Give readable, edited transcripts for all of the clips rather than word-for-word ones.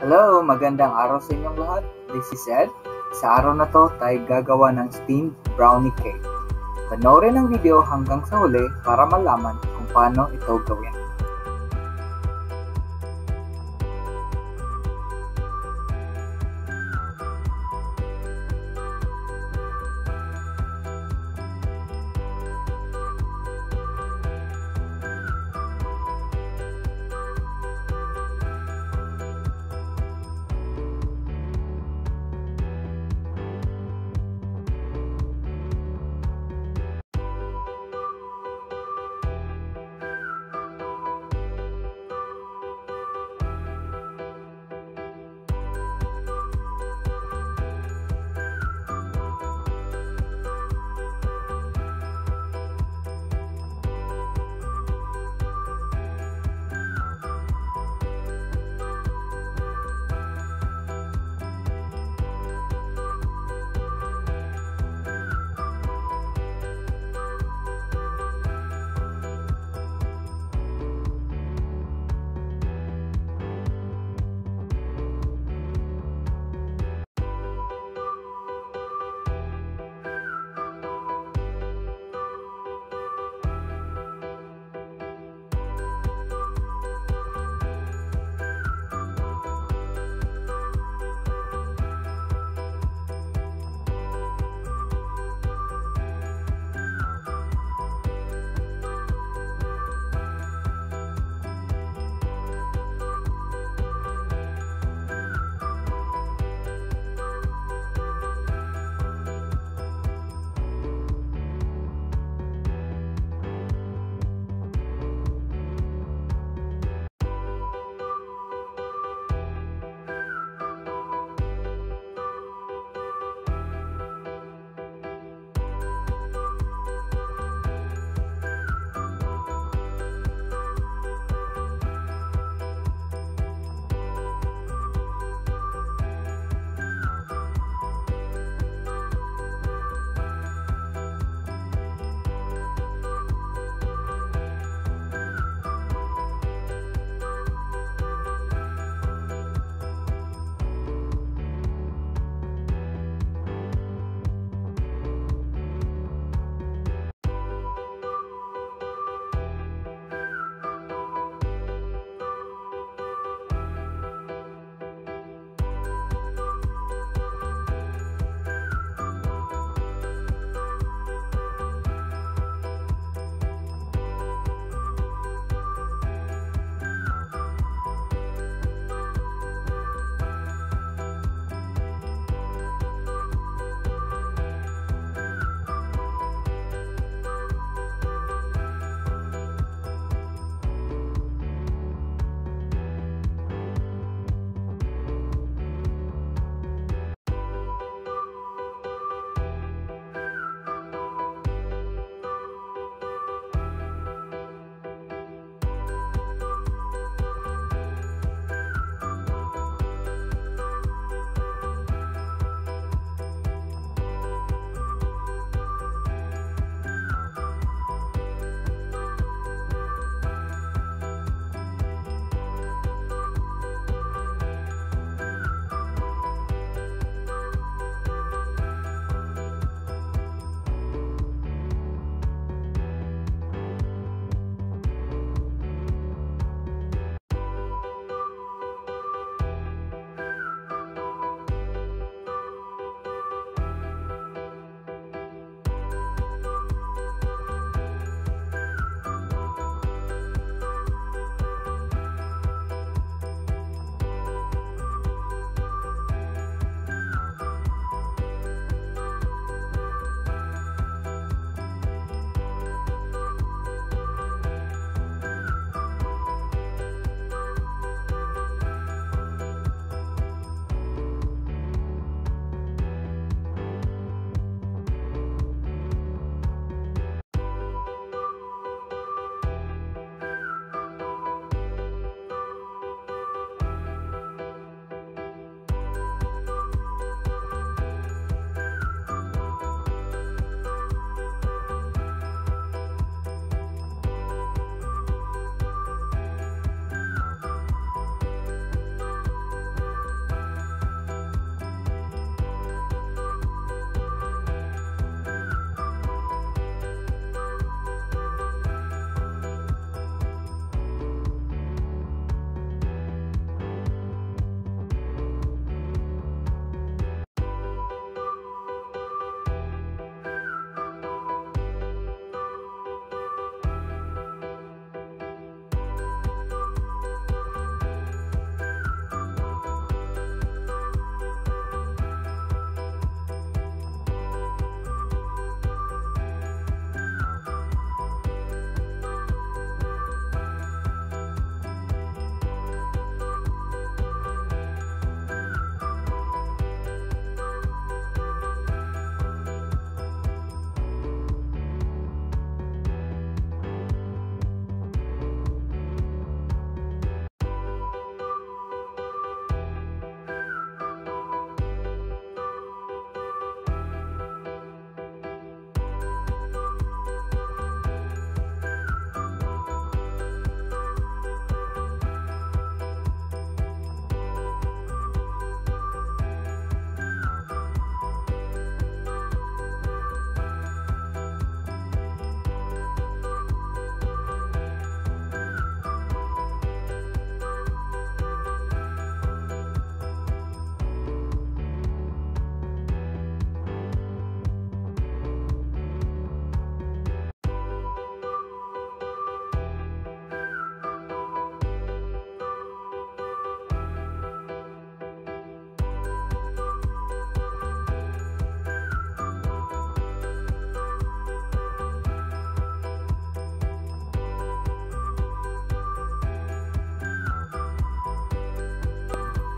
Hello, magandang araw sa inyong lahat. This is Ed. Sa araw na to, tayo gagawa ng steamed brownie cake. Panoorin ang video hanggang sa huli para malaman kung paano ito gawin.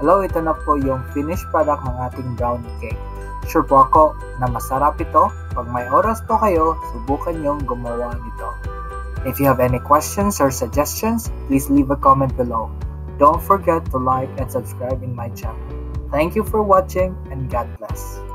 Hello, ito na po yung finished product ng ating brownie cake. Sure po ako na masarap ito. Pag may oras po kayo, subukan niyong gumawa nito. If you have any questions or suggestions, please leave a comment below. Don't forget to like and subscribe in my channel. Thank you for watching and God bless.